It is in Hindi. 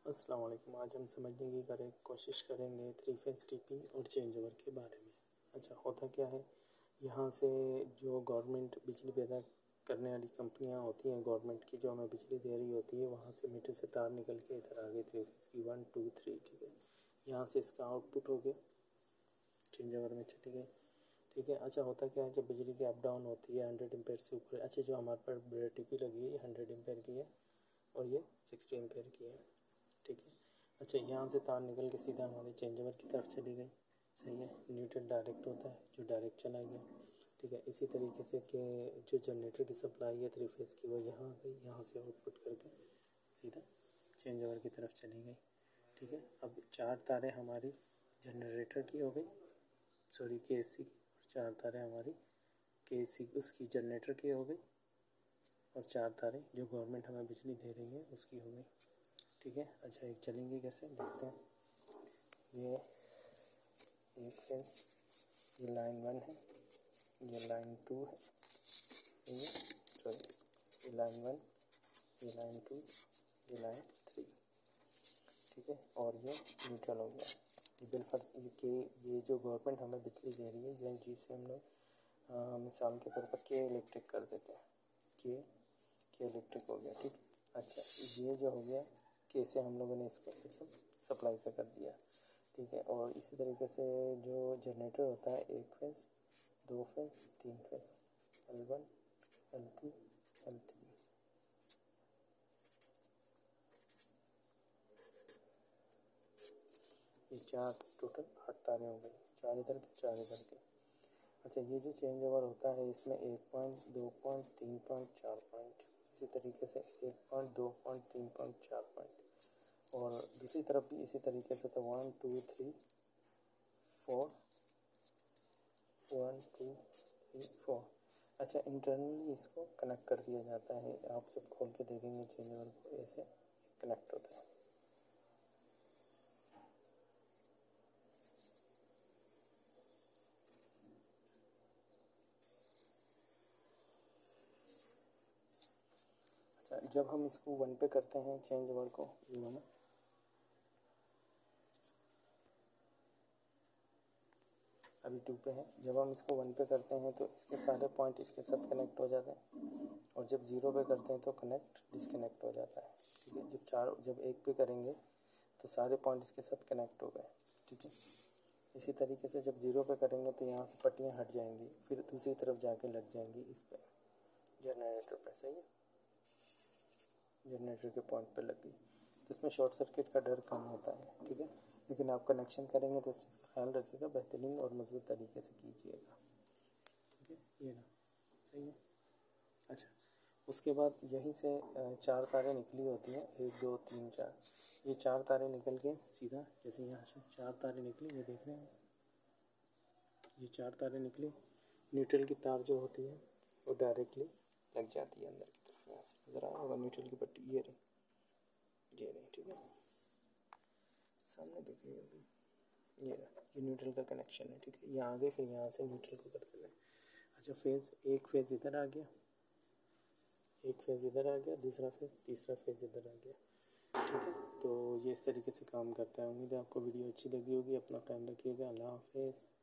अस्सलाम वालेकुम। आज हम समझने की कोशिश करेंगे थ्री फेज टीपी और चेंज ओवर के बारे में। अच्छा, होता क्या है, यहाँ से जो गवर्नमेंट बिजली पैदा करने वाली कंपनियाँ होती हैं, गवर्नमेंट की जो हमें बिजली दे रही होती है, वहाँ से मीटर से तार निकल के इधर आ गई थ्री फेज की 1 2 3। ठीक है, यहाँ से इसका आउटपुट हो गया, चेंज ओवर में चली गई। ठीक है। अच्छा, होता क्या है, जब बिजली की अप डाउन होती है 100 एम्पेयर से ऊपर। अच्छा, जो हमारे पर टीपी लगी है 100 एम्पेयर की है और ये 60 एम्पेयर की है। ठीक है। अच्छा, यहाँ से तार निकल के सीधा हमारे चेंज ओवर की तरफ चली गई। सही है, न्यूट्रल डायरेक्ट होता है जो डायरेक्ट चला गया। ठीक है। इसी तरीके से कि जो जनरेटर की सप्लाई है थ्री फेज की वो यहाँ आ गई, यहाँ से आउटपुट करके सीधा चेंज ओवर की तरफ चली गई। ठीक है। अब चार तारें हमारी जनरेटर की हो गई, सॉरी केएससी की, और चार तारें हमारी केएससी उसकी जनरेटर की हो गई, और चार तारें जो गवर्नमेंट हमें बिजली दे रही है उसकी हो गई। ठीक है। अच्छा, एक चलेंगे कैसे देखते हैं। ये एक है, ये लाइन 1 है, ये लाइन 2 है, ये सॉरी, ये लाइन 1, ये लाइन 2, ये लाइन 3। ठीक है। और ये न्यूट्रल हो गया। ये बिलफर्ज ये जो गवर्नमेंट हमें बिजली दे रही है, जो जिसे हम लोग मिसाल के तौर पर के इलेक्ट्रिक कर देते हैं, के इलेक्ट्रिक हो गया। ठीक है। अच्छा, ये जो हो गया के से हम लोगों ने इसको एकदम सप्लाई पे कर दिया। ठीक है। और इसी तरीके से जो जनरेटर होता है, एक फेज, दो फेज, तीन फेज, L1, L2, L3। ये चार टोटल 8 तारें हो गई, चार इधर के चार इधर के। अच्छा, ये जो चेंज ओवर होता है इसमें 1 पॉइंट, 2 पॉइंट, 3 पॉइंट, 4 पॉइंट, इसी तरीके से 1 पॉइंट, 2 पॉइंट, 3 पॉइंट, 4 पॉइंट। और दूसरी तरफ भी इसी तरीके से, तो 1 2 3 4, 1 2 3 4। अच्छा, इंटरनली इसको कनेक्ट कर दिया जाता है। आप जब खोल के देखेंगे चेंज ओवर को, ऐसे कनेक्ट होता है। अच्छा, जब हम इसको 1 पे करते हैं चेंज ओवर को, ये वाला, अभी 2 पे है, जब हम इसको 1 पे करते हैं तो इसके सारे पॉइंट इसके साथ कनेक्ट हो जाते हैं, और जब 0 पे करते हैं तो कनेक्ट डिसकनेक्ट हो जाता है। ठीक है। जब 1 पे करेंगे तो सारे पॉइंट इसके साथ कनेक्ट हो गए। ठीक है। इसी तरीके से जब 0 पे करेंगे तो यहाँ से पट्टियाँ हट जाएंगी, फिर दूसरी तरफ जाके लग जाएंगी इस पे, जनरेटर पे। सही है, जनरेटर के पॉइंट पे लग गई तो इसमें शॉर्ट सर्किट का डर कम होता है। ठीक है। लेकिन आप कनेक्शन करेंगे तो इस चीज़ का ख्याल रखिएगा, बेहतरीन और मजबूत तरीके से कीजिएगा। ठीक है, ये ना, सही है। अच्छा, उसके बाद यहीं से चार तारें निकली होती हैं, 1 2 3 4। ये चार तारें निकल के सीधा, जैसे यहाँ से चार तारें निकली, ये देख रहे हैं, ये चार तारें निकली, न्यूट्रल की तार जो होती है वो डायरेक्टली लग जाती है अंदर की तरफ। यहाँ से नजर आया होगा न्यूट्रल की पट्टी, ये रही, ये रही। ठीक है, सामने दिख रही होगी, ये रहा, ये न्यूट्रल का कनेक्शन है। ठीक है, यहाँ आ गए, फिर यहाँ से न्यूट्रल को कर देना है। अच्छा, फेज, एक फेज इधर आ गया, एक फेज इधर आ गया, दूसरा फेज, तीसरा फेज इधर आ गया। ठीक है, तो ये इस तरीके से काम करता है। उम्मीद है आपको वीडियो अच्छी लगी होगी। अपना ख्याल रखिएगा। अल्लाह हाफिज़।